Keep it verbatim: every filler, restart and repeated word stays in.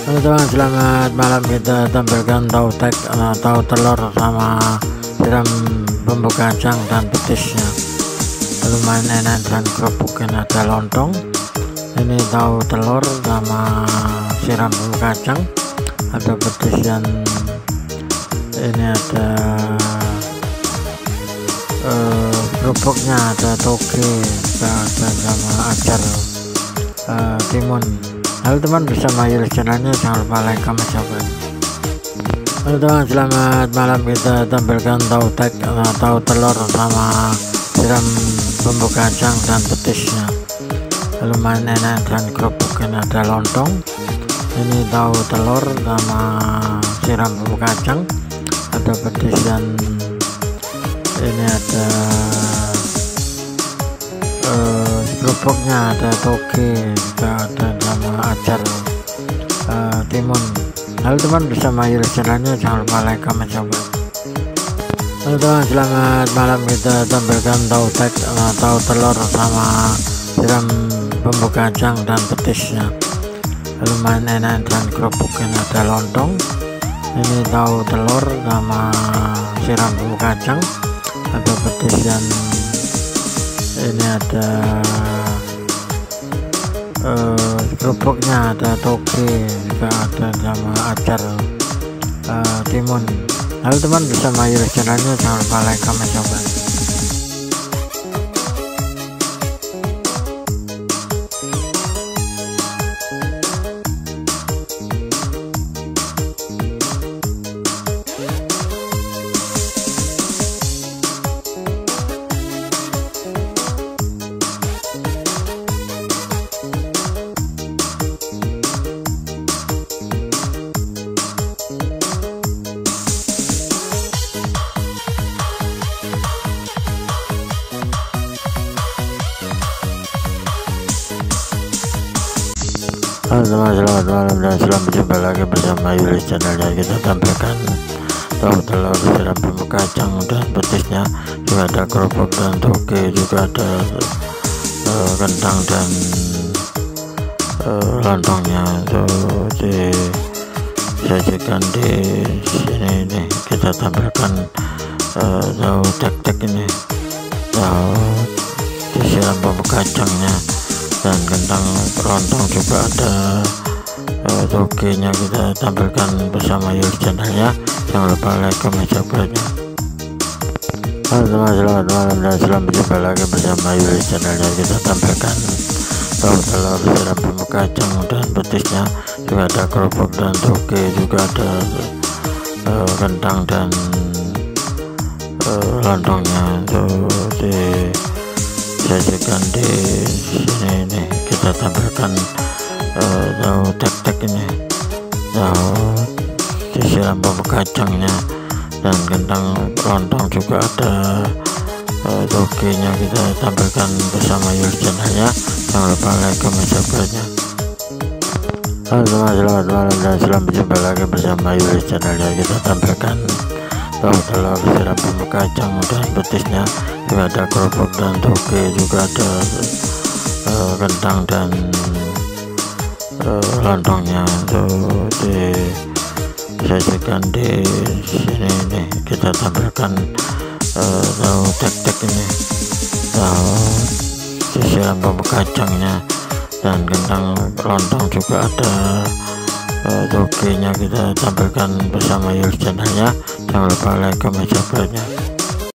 Halo teman, selamat malam. Kita tampilkan tahu tek, uh, tahu telur sama siram bumbu kacang dan petisnya. Lumayan enak dan kerupuknya ada lontong. Ini tahu telur sama siram bumbu kacang, ada petis dan ini ada uh, kerupuknya, ada toge, ada sama acar uh, timun. Halo teman, bersama Yuli channelnya, jangan lupa like, comment, subscribe. Halo teman, selamat malam. Kita tampilkan tahu tek, uh, tahu telur sama siram bumbu kacang dan petisnya. Lumayan enak dan kerupuknya ada lontong. Ini tahu telur sama siram bumbu kacang, ada petis dan ini ada uh, kerupuknya, ada toge, juga ada sama acar uh, timun. Halo teman, bersama Yuli channelnya, jangan lupa like, comment, subscribe. Halo teman, selamat malam. Kita tampilkan tahu tek, uh, tahu telur sama siram bumbu kacang dan petisnya. Lumayan enak dan kerupuknya ada lontong. Ini tahu telur sama siram bumbu kacang, ada petis dan ini ada uh, kerupuknya, ada toge, juga ada sama acar uh, timun. Halo teman, bersama Yuli channelnya, jangan lupa like, comment, subscribe. Halo teman, selamat malam dan selamat berjumpa lagi bersama Yuli channelnya. Kita tampilkan tahu telur, siram bumbu kacang dan petisnya, juga ada kerupuk dan toge, juga ada uh, kentang dan uh, lontongnya itu disajikan di sini. Ini kita tampilkan uh, tahu tek-tek ini, tahu disiram bumbu kacangnya dan kentang lontong, juga ada uh, toge-nya. Kita tampilkan bersama Yuli channelnya, jangan lupa like, comment, subscribe-nya. Halo teman, selamat malam dan selamat berjumpa lagi bersama Yuli channelnya. Kita tampilkan tahu telur, siram bumbu kacang dan petisnya, juga ada kerupuk dan toge, juga ada uh, kentang dan uh, lontongnya itu disajikan di sini. Ini kita tampilkan uh, tahu tek-tek ini, tahu disiram bumbu kacangnya dan kentang lontong, juga ada uh, toge-nya. Kita tampilkan bersama Yuli channelnya, jangan lupa like, comment, subscribe-nya. Halo teman, selamat malam dan selamat berjumpa lagi bersama Yuli channelnya. Kita tampilkan tahu telur, siram bumbu kacang dan petisnya, juga ada kerupuk dan toge, juga ada uh, kentang dan uh, lontongnya itu disajikan di sini. Ini kita tampilkan uh, tahu tek-tek ini, tahu disiram bumbu kacangnya dan kentang lontong, juga ada uh, toge-nya. Kita tampilkan bersama Yuli channelnya, jangan lupa like, comment, subscribe-nya.